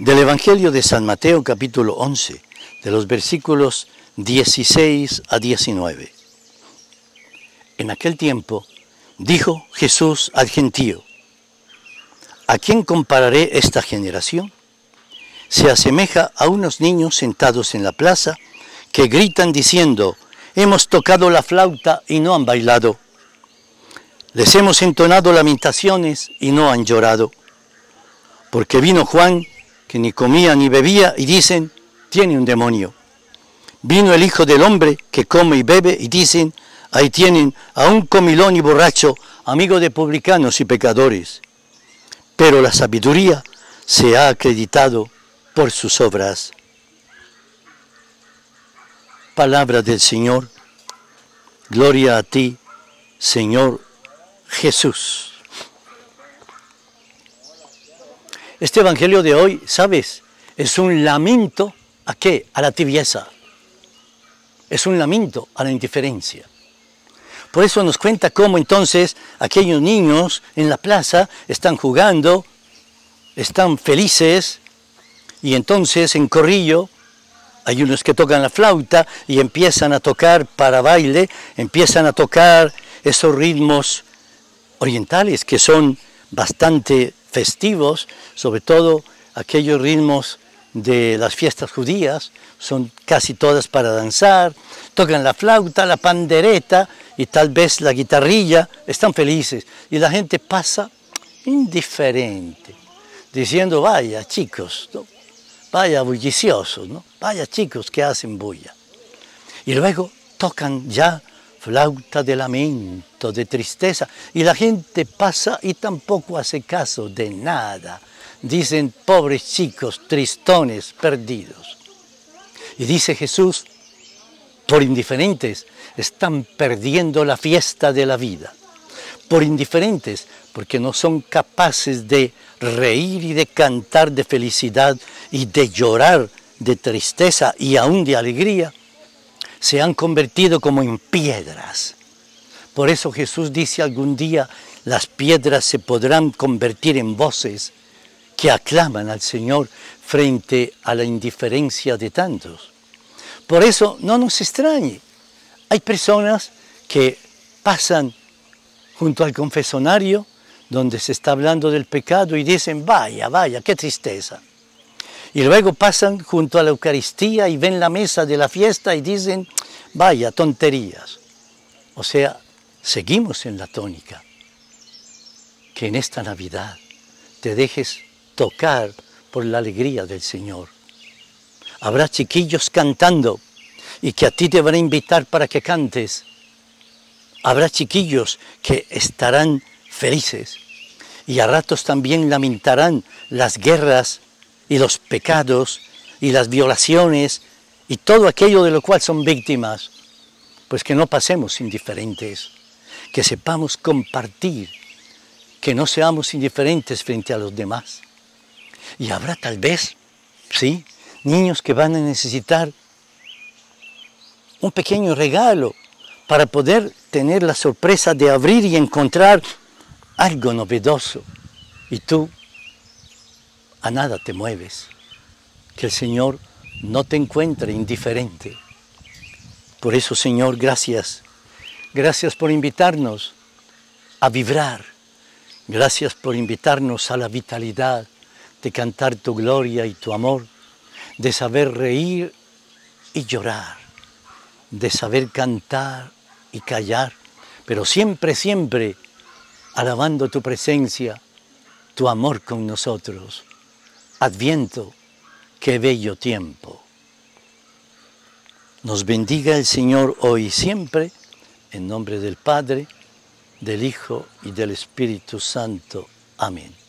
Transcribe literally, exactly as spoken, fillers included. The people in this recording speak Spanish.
Del Evangelio de San Mateo, capítulo once, de los versículos dieciséis a diecinueve. En aquel tiempo dijo Jesús al gentío: ¿a quién compararé esta generación? Se asemeja a unos niños sentados en la plaza que gritan diciendo: hemos tocado la flauta y no han bailado. Les hemos entonado lamentaciones y no han llorado. Porque vino Juan, que ni comía ni bebía, y dicen: tiene un demonio. Vino el Hijo del Hombre, que come y bebe, y dicen: ahí tienen a un comilón y borracho, amigo de publicanos y pecadores. Pero la sabiduría se ha acreditado por sus obras. Palabra del Señor. Gloria a ti, Señor Jesús. Este evangelio de hoy, ¿sabes? Es un lamento ¿a qué? A la tibieza. Es un lamento a la indiferencia. Por eso nos cuenta cómo entonces aquellos niños en la plaza están jugando, están felices, y entonces en corrillo hay unos que tocan la flauta y empiezan a tocar para baile, empiezan a tocar esos ritmos orientales que son bastante festivos, sobre todo aquellos ritmos de las fiestas judías, son casi todas para danzar, tocan la flauta, la pandereta y tal vez la guitarrilla, están felices, y la gente pasa indiferente, diciendo: vaya chicos, ¿no? Vaya bulliciosos, ¿no? Vaya chicos que hacen bulla. Y luego tocan ya flauta de lamento, de tristeza, y la gente pasa y tampoco hace caso de nada. Dicen: pobres chicos, tristones, perdidos. Y dice Jesús: por indiferentes están perdiendo la fiesta de la vida. Por indiferentes, porque no son capaces de reír y de cantar de felicidad y de llorar de tristeza y aún de alegría, se han convertido como en piedras. Por eso Jesús dice: algún día las piedras se podrán convertir en voces que aclaman al Señor frente a la indiferencia de tantos. Por eso no nos extrañe, hay personas que pasan junto al confesionario donde se está hablando del pecado y dicen: vaya, vaya, qué tristeza. Y luego pasan junto a la Eucaristía y ven la mesa de la fiesta y dicen: vaya, tonterías. O sea, seguimos en la tónica. Que en esta Navidad te dejes tocar por la alegría del Señor. Habrá chiquillos cantando y que a ti te van a invitar para que cantes. Habrá chiquillos que estarán felices y a ratos también lamentarán las guerras y los pecados y las violaciones y todo aquello de lo cual son víctimas. Pues que no pasemos indiferentes, que sepamos compartir, que no seamos indiferentes frente a los demás. Y habrá tal vez, sí, niños que van a necesitar un pequeño regalo para poder tener la sorpresa de abrir y encontrar algo novedoso. Y tú a nada te mueves. Que el Señor no te encuentre indiferente. Por eso, Señor, gracias. Gracias por invitarnos a vibrar. Gracias por invitarnos a la vitalidad de cantar tu gloria y tu amor, de saber reír y llorar, de saber cantar y callar, pero siempre, siempre alabando tu presencia, tu amor con nosotros. Adviento, qué bello tiempo. Nos bendiga el Señor hoy y siempre, en nombre del Padre, del Hijo y del Espíritu Santo. Amén.